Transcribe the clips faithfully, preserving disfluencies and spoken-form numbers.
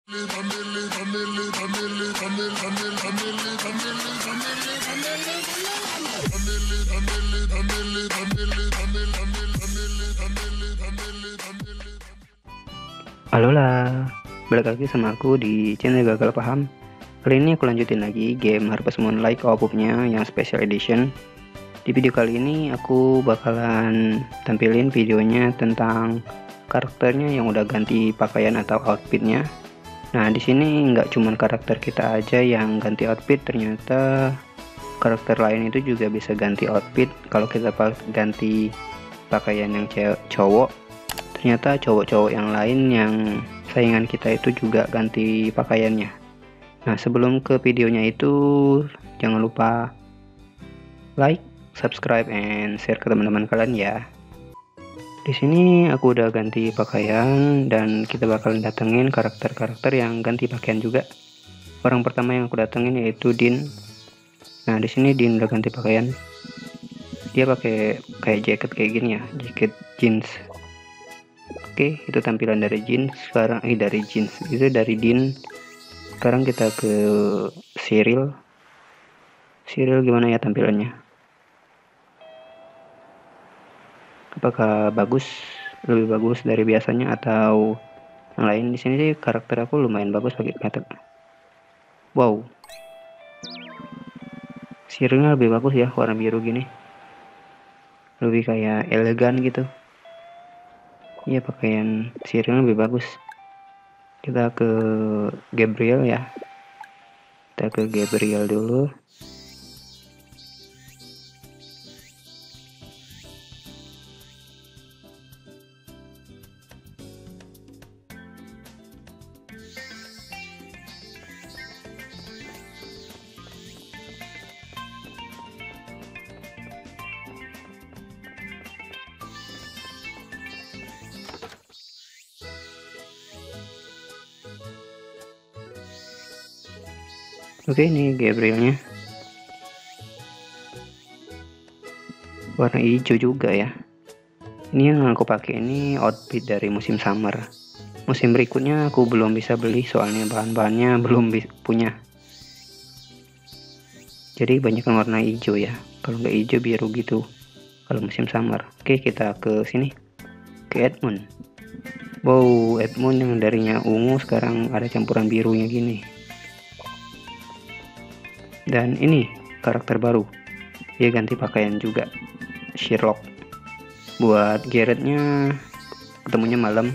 Halo lah, balik lagi sama aku di channel Gagal Paham. Kali ini aku lanjutin lagi game Harvest Moonlight co-op-nya yang special edition. Di video kali ini aku bakalan tampilin videonya tentang karakternya yang udah ganti pakaian atau outfitnya. Nah, di sini nggak cuman karakter kita aja yang ganti outfit, ternyata karakter lain itu juga bisa ganti outfit. Kalau kita ganti pakaian yang cowok, ternyata cowok-cowok yang lain yang saingan kita itu juga ganti pakaiannya. Nah, sebelum ke videonya itu jangan lupa like, subscribe, and share ke teman-teman kalian ya. Di sini aku udah ganti pakaian dan kita bakalan datengin karakter-karakter yang ganti pakaian juga. Orang pertama yang aku datengin yaitu Din. Nah, di sini Din udah ganti pakaian. Dia pakai kayak jaket kayak gini ya, jaket jeans. Oke, itu tampilan dari jeans. Sekarang eh dari jeans itu dari Din. Sekarang kita ke Cyril. Cyril gimana ya tampilannya? Apakah bagus? Lebih bagus dari biasanya atau yang lain? Di sini sih karakter aku lumayan bagus pakai method. Wow. Cyrilnya lebih bagus ya, warna biru gini. Lebih kayak elegan gitu. Iya, pakaian Cyril lebih bagus. Kita ke Gabriel ya. Kita ke Gabriel dulu. Oke, ini Gabrielnya warna hijau juga ya. Ini yang aku pakai ini outfit dari musim summer. Musim berikutnya aku belum bisa beli soalnya bahan-bahannya belum punya. Jadi banyak yang warna hijau ya. Kalau nggak hijau biru gitu. Kalau musim summer. Oke, kita ke sini. Ke Edmund. Wow, Edmund yang darinya ungu sekarang ada campuran birunya gini. Dan ini karakter baru, dia ganti pakaian juga, Sherlock. Buat Garrettnya ketemunya malam.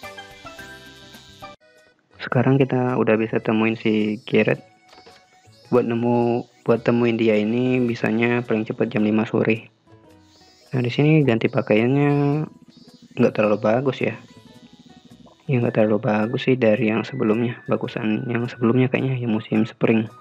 Sekarang kita udah bisa temuin si Garrett. Buat nemu buat temuin dia ini bisanya paling cepat jam lima sore. Nah, di sini ganti pakaiannya nggak terlalu bagus ya. Ya nggak terlalu bagus sih dari yang sebelumnya. Bagusan yang sebelumnya kayaknya yang musim spring.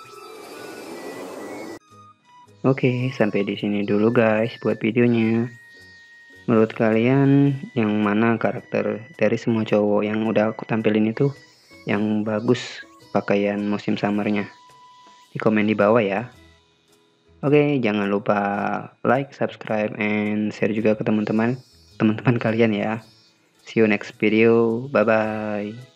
Oke, sampai di sini dulu guys buat videonya. Menurut kalian yang mana karakter dari semua cowok yang udah aku tampilin itu yang bagus pakaian musim summernya? Di komen di bawah ya. Oke, jangan lupa like, subscribe, and share juga ke teman-teman teman-teman kalian ya. See you next video. Bye bye.